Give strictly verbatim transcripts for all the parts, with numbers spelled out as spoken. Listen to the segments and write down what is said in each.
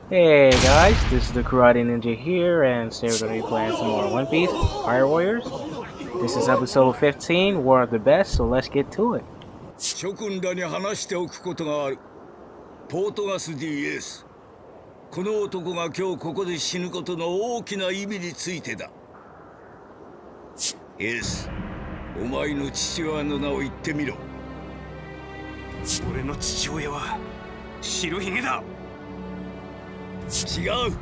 Hey guys, this is the Karate Ninja here, and today we're going to be playing some more One Piece Fire Warriors. This is episode fifteen, War of the Best, so let's get to it. 諸君らに話しておくことがある。ポートガス・ディ・エース。この男が今日ここで死ぬことの大きな意味についてだ。エース、お前の父親の名を言ってみろ。 俺の父親は白ひげだ。 違う。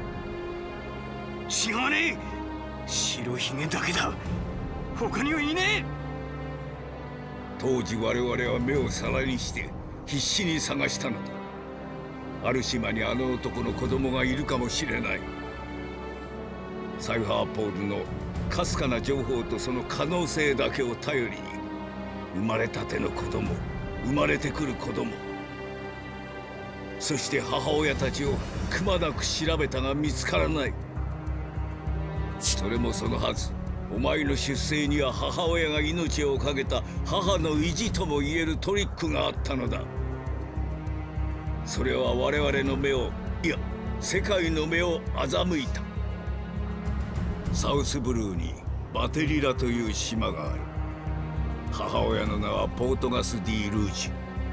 違わねえ。白ひげだけだ。他にはいねえ。 当時我々は目を皿にして必死に探したのだ。ある島にあの男の子供がいるかもしれない。サイファーポールのかすかな情報とその可能性だけを頼りに、生まれたての子供、生まれてくる子供、そして母親たちをくまなく調べたが見つからない。それもそのはず。お前の出生には母親が命を懸けた母の意地とも言えるトリックがあったのだ。それは我々の目を、いや世界の目を欺いた。サウスブルーにバテリラという島がある。母親の名はポートガス・ディ・ルージ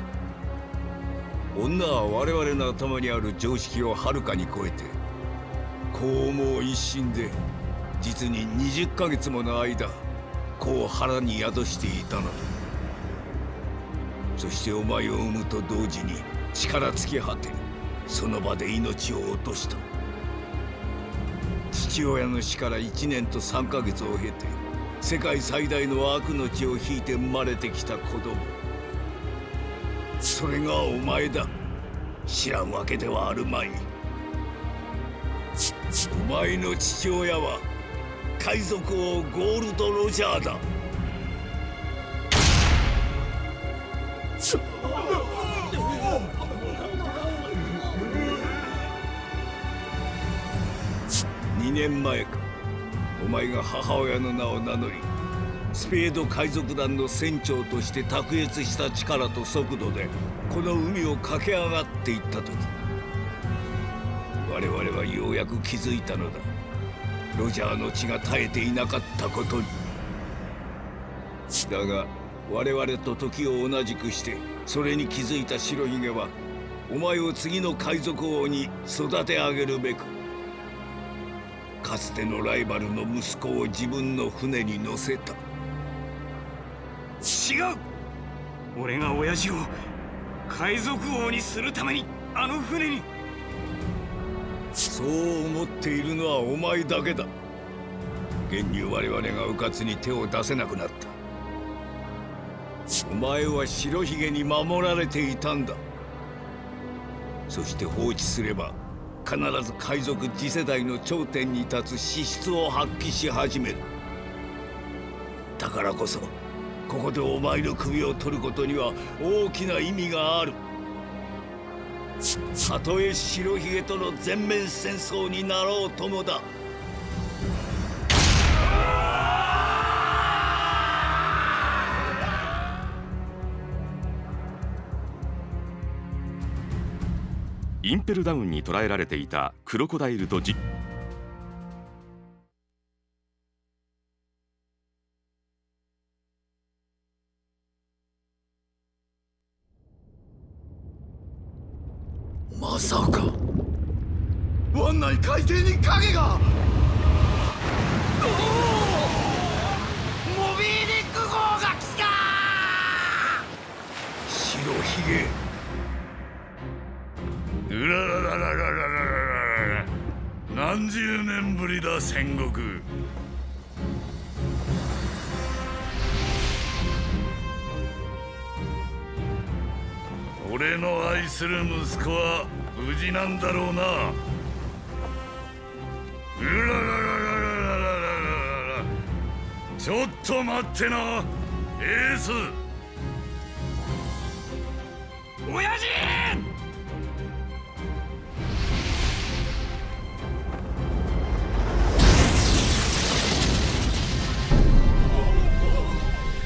ュ。女は我々の頭にある常識をはるかに超えて、子をもう一心で実ににじゅっかげつもの間子を腹に宿していたのだ。そしてお前を産むと同時に力尽き果て、その場で命を落とした。父親の死からいちねんとさんかげつを経て、世界最大の悪の血を引いて生まれてきた子供、それがお前だ。知らんわけではあるまい。お前の父親は海賊王ゴールド・ロジャーだ。にねんまえか、お前が母親の名を名乗り、スペード海賊団の船長として卓越した力と速度でこの海を駆け上がっていった時、我々はようやく気づいたのだ。ロジャーの血が絶えていなかったことに。だが我々と時を同じくしてそれに気づいた白ひげは、お前を次の海賊王に育て上げるべく、かつてのライバルの息子を自分の船に乗せた。 違う。俺が親父を海賊王にするためにあの船に。 そう思っているのはお前だけだ。現に我々が迂闊に手を出せなくなった。お前は白ひげに守られていたんだ。そして放置すれば必ず海賊次世代の頂点に立つ資質を発揮し始める。だからこそここでお前の首を取ることには大きな意味がある。たとえ白ひげとの全面戦争になろうともだ。 インペルダウンに捕らえられていたクロコダイルとジまさか湾内海底に影が。 モビーディック号が来た。 白ひげ。 うららららららららら。何十年ぶりだ戦国。俺の愛する息子は無事なんだろうな。うららららららららら。ちょっと待ってなエース。 親父。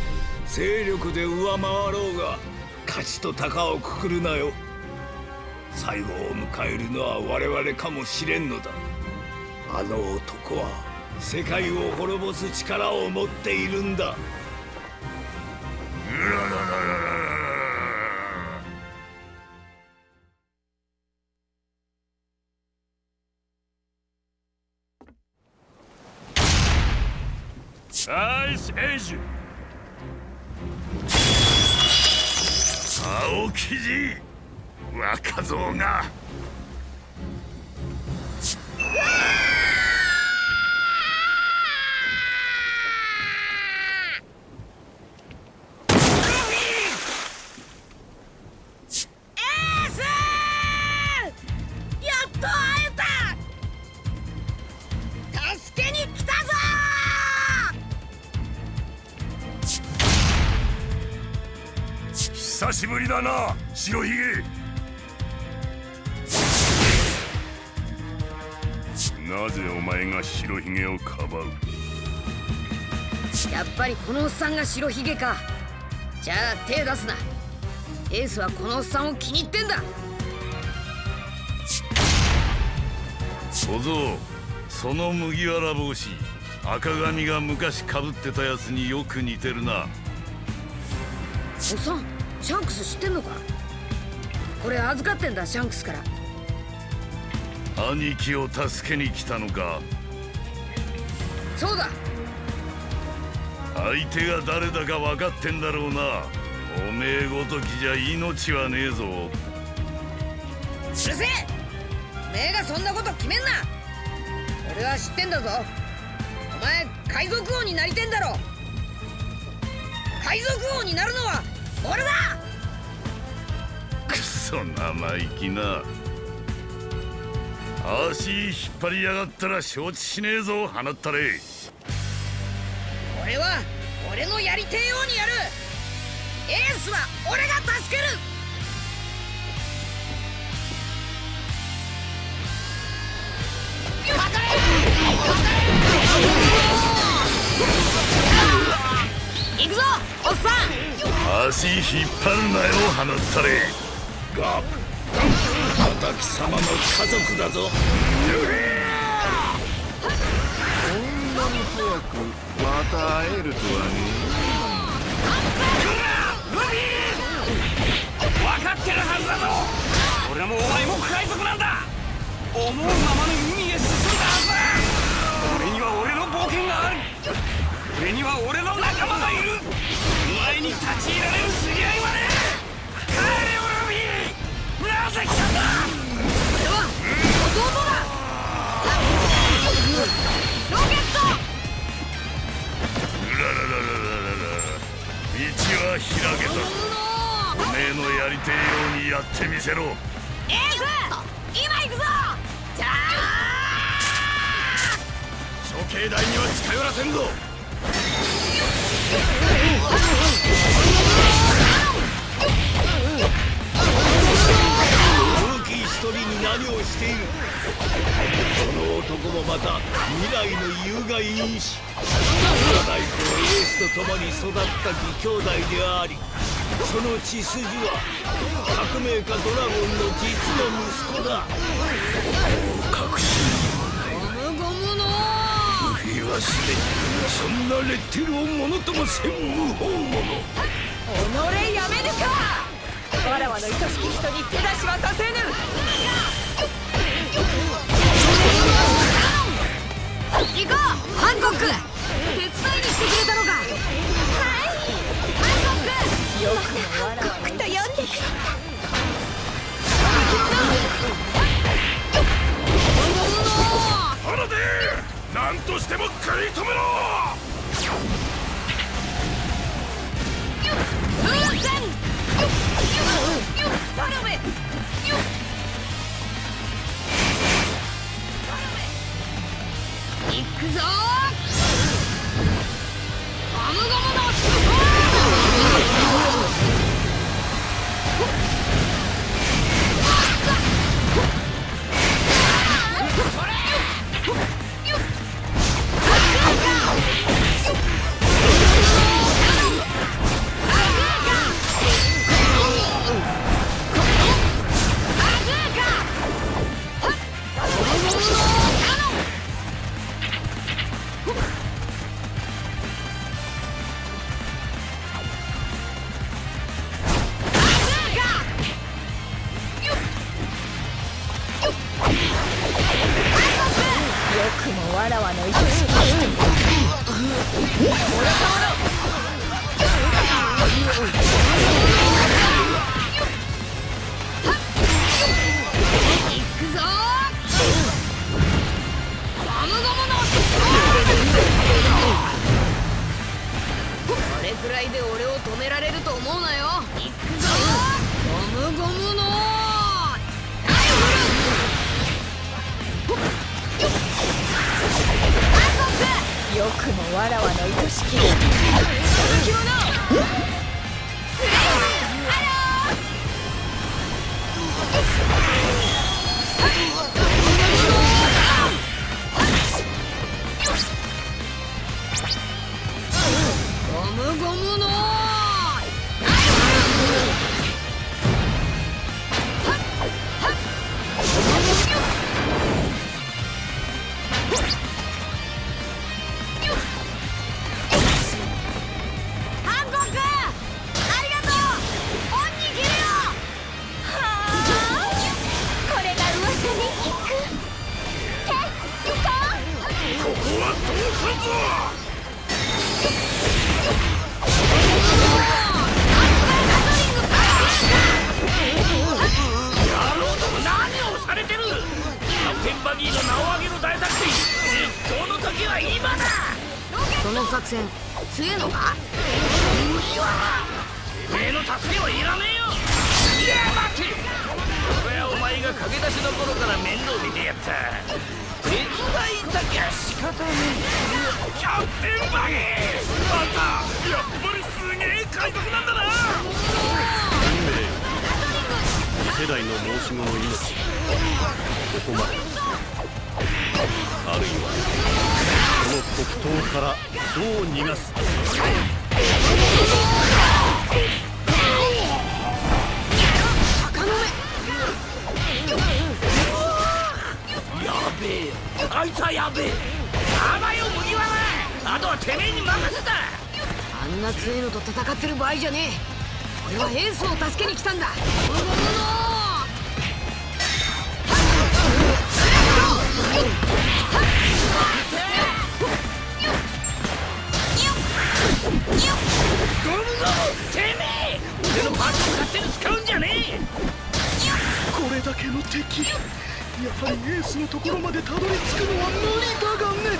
勢力で上回ろうが勝ちと鷹をくくるなよ。 最後を迎えるのは我々かもしれんのだ。あの男は世界を滅ぼす力を持っているんだ。 うらららららら。アイスエイジ青生地若造が久しぶりだな、白ひげ。なぜお前が白ひげをかばう？ やっぱりこのおっさんが白ひげか。じゃあ手出すな。エースはこのおっさんを気に入ってんだ。 小僧、その麦わら帽子、赤髪が昔かぶってたやつによく似てるな。 おっさん、シャンクス知ってんのか？これ預かってんだ、シャンクスから。 兄貴を助けに来たのか？ そうだ。 相手が誰だか分かってんだろうな。おめえごときじゃ命はねえぞ。 うるせえ！めえがそんなこと決めんな。俺は知ってんだぞ。お前海賊王になりてんだろ。海賊王になるのは俺だ。 くそ生意気な。足引っ張りやがったら承知しねえぞ、放ったれ。 俺は俺のやりてえようにやる。エースは俺が助ける。行くぞおっさん。 足引っ張るなよ、放ったれ。 ガブ、私様の家族だぞ。 こんなに早くまた会えるとはね。 分かってるはずだぞ。俺もお前も海賊なんだ。思うままに海へ進んだはずだ。俺には俺の冒険がある。俺には俺の仲間がいる。お前に立ち入られる筋合いはねえ。帰れオルフィー。なぜ来たんだ。 俺は弟だ。ロケット。 うららららららら。道は開けた。おめえのやりてえようにやってみせろ。 エース、今行くぞ。じゃあ処刑台には近寄らせんぞ。 ルーキー一人に何をしている。その男もまた未来の有害因子。幼い頃エースと共に育った義兄弟であり、その血筋は革命家ドラゴンの実の息子だ。もう隠しゴムゴムのルフィはすでにそんなレッテルをものともせん無法者。 己やめぬか。わらわの愛しき人に手出しはさせぬ。行こうハンコック。手伝いにしてくれたのか。はいハンコック。よくもわらわのと呼んでくれあらで何としても食い止めろ。 風船サルベ行くぞ。ゴムゴムのくもわらわの愛しき人。俺様だ。行くぞゴムゴムのこれくらいで俺を止められると思うなよ。行くぞゴムゴムのよくもわらわの愛しき人。気はなゴムゴムのその作戦強えのか？麦わら、てめえの助けはいらねえよ。いや待て、これはお前が駆け出しの頃から面倒見てやった。手伝いたきゃ仕方ねえ。キャプテンバギー、あんたやっぱりすげえ海賊なんだな。 次世代の申し子の命、ここまで。あるいはこの黒糖からどう逃がす。 鷹の目。やべえよ、あいつはやべえ。あばよ麦わら、あとはてめえに任せた。あんな強いのと戦ってる場合じゃねえ。俺はエースを助けに来たんだ。ゴムゴム、てめえ俺のパーツを勝手に使うんじゃねえ。 これだけの敵、やはりエースのところまでたどり着くのは無理だがね。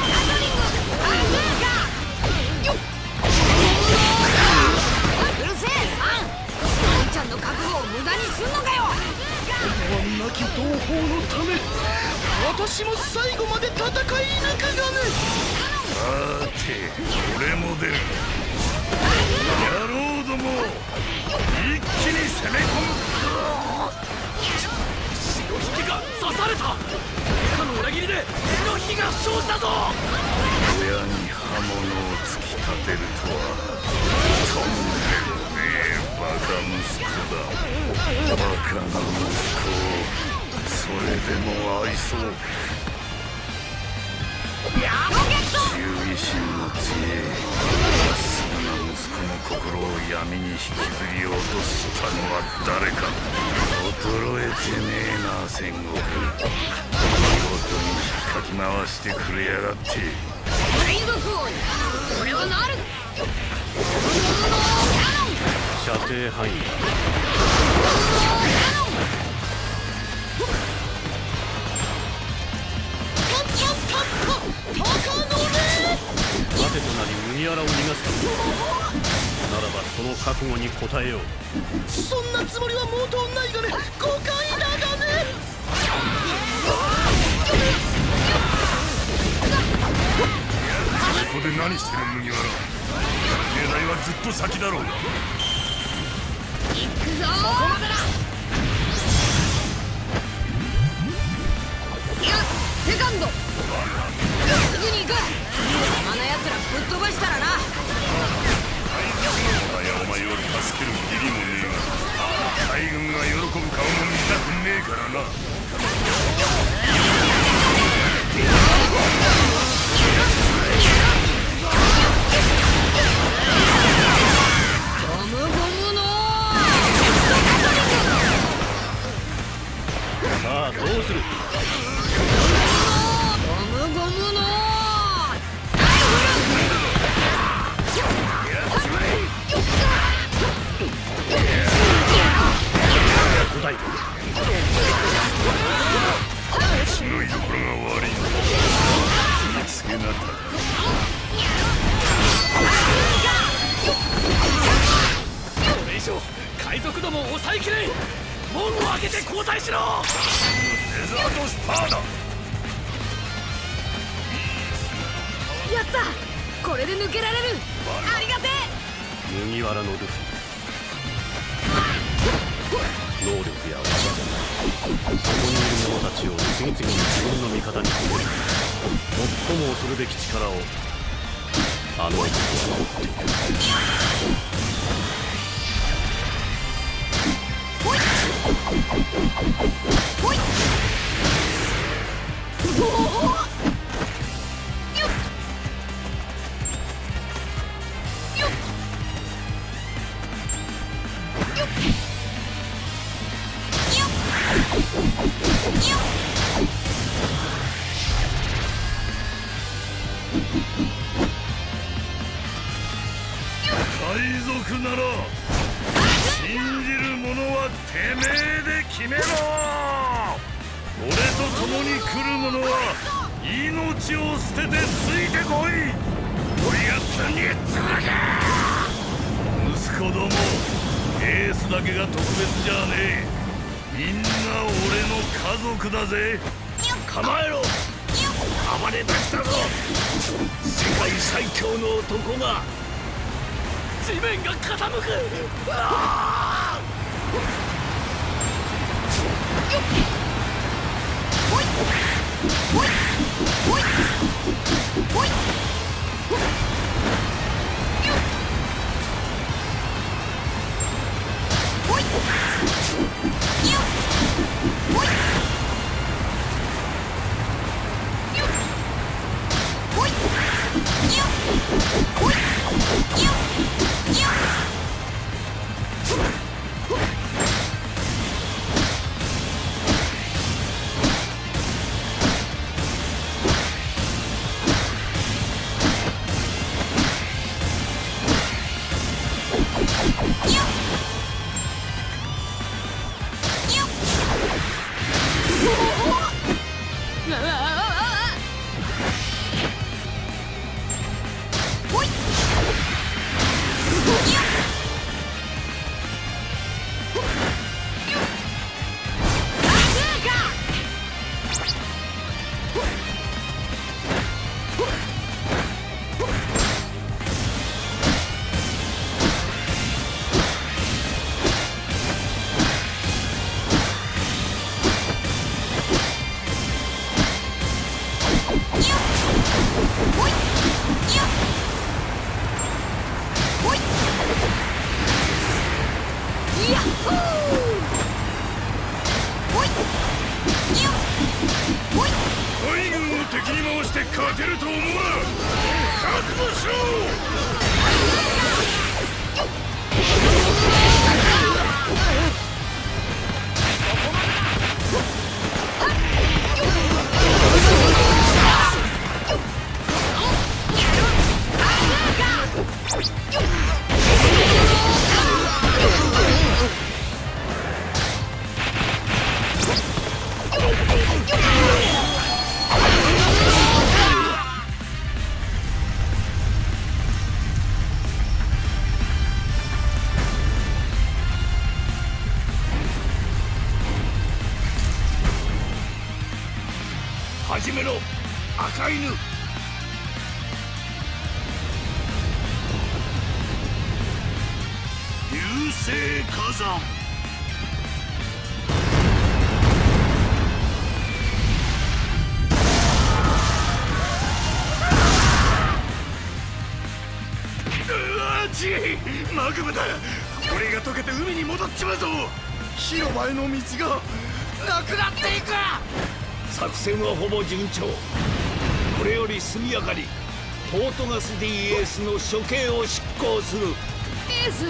うるせえさん、あんちゃんの覚悟を無駄にすんのかよ。 思わなき同胞のため、私も最後まで戦い抜くがね。 さて俺も出る。野郎ども、一気に攻め込む。 潮引きが刺された。かの裏切りで潮引きが負傷したぞ。 親に刃物を突き立てるとはとんでもねえバカ息子だ。バカな息子をそれでも愛そう。忠義心の強いまっすぐな息子の心を闇に引きずり落としたのは誰か。衰えてねえな戦国。見事に引っかき回してくれやがって。 海賊王に俺はなる。 射程範囲だ。盾となり麦わらを逃がすためならば、その覚悟に応えよう。 そんなつもりは毛頭ないがね、誤解だがね。 ここで何してる麦わら。兵隊はずっと先だろうが。 行くぞ。そこまでだ。いや、セカンドすぐに行く。あの奴らぶっ飛ばしたらな。 お前お前を助ける義理もねえが、海軍が喜ぶ顔も見たくねえからな。 ゴムゴムのさあどうする？ ゴムゴムの答え血の居所が悪いの見つけなった。 これ以上海賊どもを抑えきれん。門を開けて交代しろ。 デザートスターだ。 やった、これで抜けられる。ありがてえ。 麦わらのルフィ、能力や技じゃない、そこにいる者たちを次々に自分の味方につける最も恐るべき力をあの男は持っている。 ほいおお海賊なら信じる者はてめえで決めろ。俺と共に来る者は命を捨ててついてこい。俺やったにつらか。息子どもエースだけが特別じゃねえ。みんな俺の家族だぜ。構えろ。暴れ出したぞ。世界最強の男が。 地面が傾く。うわほいほいほいほいほいほい海軍を敵に回して勝てると思うな。覚悟しろ。始めろ赤犬。流星火山。うわちマグマだ。これが溶けて海に戻っちまうぞ。 広場への道がなくなっていく。 作戦はほぼ順調。これより速やかにポートガス ディー エースの処刑を執行する。 エース、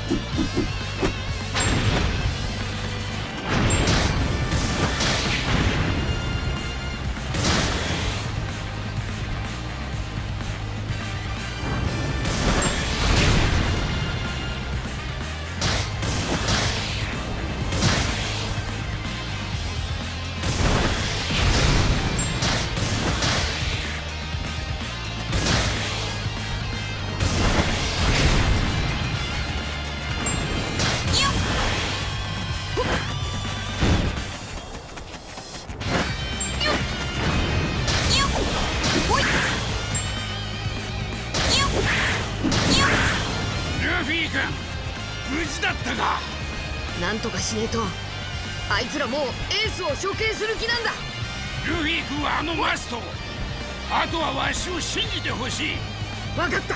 なんとかしねえと。あいつらもうエースを処刑する気なんだ。 ルフィ君はあのマスト、あとはわしを信じてほしい。 分かった。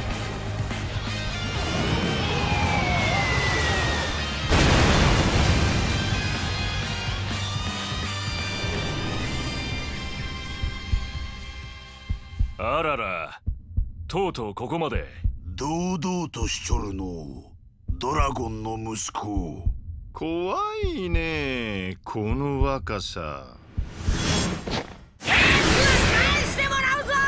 あらら、とうとうここまで。 堂々としちょるのドラゴンの息子。 怖いねこの若さ。 返してもらうぞ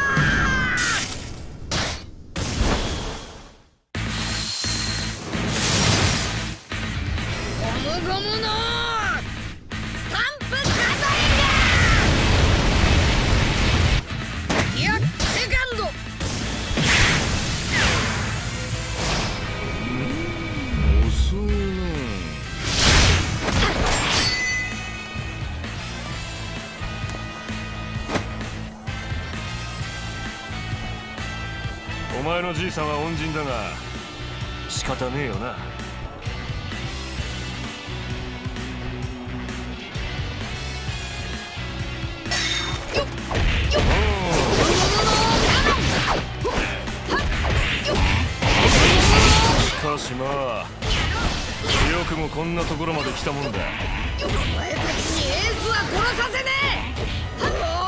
ゴムゴムのスタンプガトリング。いやセカンド。 遅いね。 お前のじいさんは恩人だが仕方ねえよな。しかしまあよくもこんなところまで来たもんだ。 お前たちにエースは殺させねえ。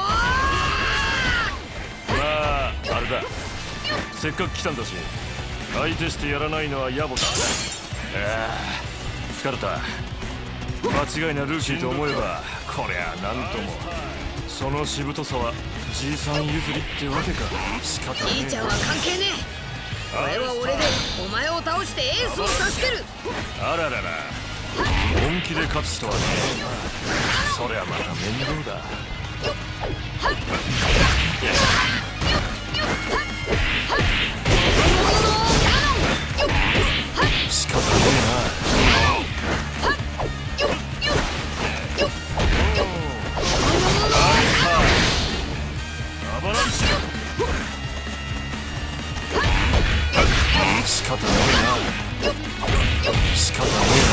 まああれだ、せっかく来たんだし相手してやらないのは野暮だ。ああ疲れた。間違いなルーキーと思えばこりゃなんとも。そのしぶとさはじいさん譲りってわけか。仕方ねえ。 じいちゃんは関係ねえ。俺は俺でお前を倒してエースを助ける。 あららら、本気で勝つ人はねえな。そりゃまた面倒だ。仕方ねえな。アバランチ。仕方ねえな。仕方ね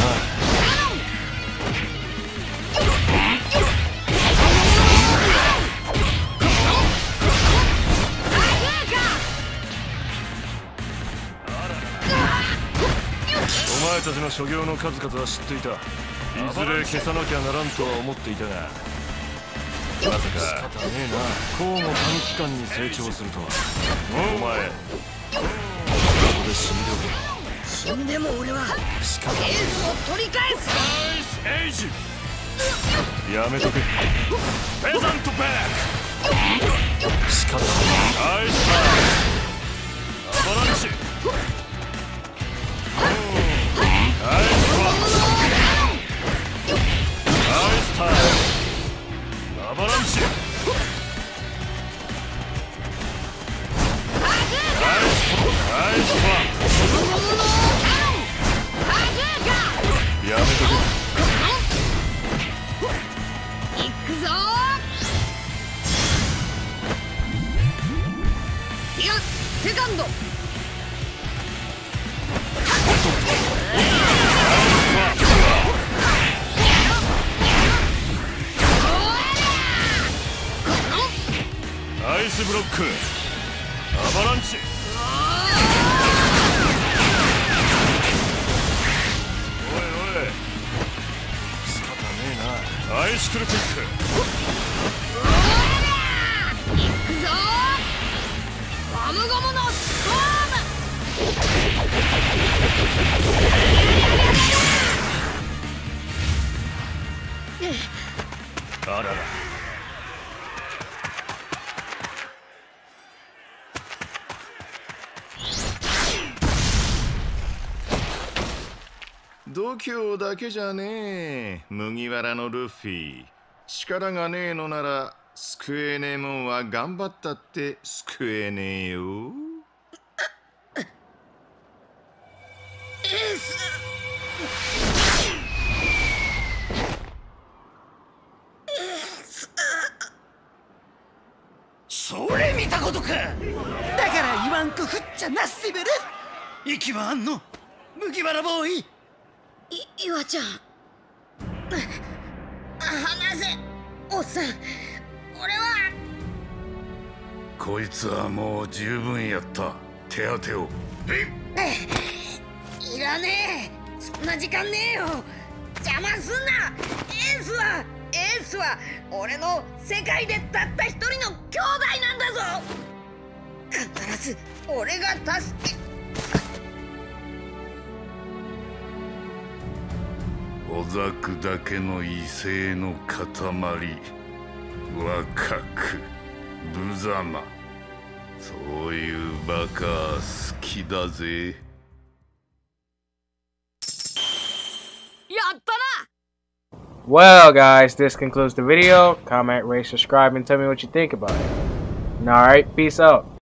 お前たちの所業の数々は知っていた。いずれ消さなきゃならんとは思っていたが、まさか仕方ねえな、こうも短期間に成長するとは。お前ここで死んでおけ。 死んでも俺はエースを取り返す。 エイジやめとけ。ペザントバック。仕方ない。アイスターアバランチ。アイスターアイスターアバランチ。アイスターやめとけ。 行くぞー。いやセカンド。 アイスブロックアバランチ。アイシクルピック。 行くぞー。ゴムゴムのストーム。 度胸だけじゃねえ。麦わらのルフィ。力がねえのなら救えねえもんは頑張ったって救えねえよ。 エース。 それ見たことか。だから言わんとふっちゃなっせべる。息はあんの麦わらボーイ。 い岩ちゃん、離せおっさん。俺はこいつはもう十分やった。手当てを。 いらねえ。そんな時間ねえよ。邪魔すんな。エースはエースは俺の世界でたった一人の兄弟なんだぞ。必ず俺が助け。 小沢だけの威勢の塊。若く無様。そういうバカ好きだぜ。 やったな。 Well, guys, this concludes the video. Comment, rate, subscribe, and tell me what you think about it. Alright, peace out.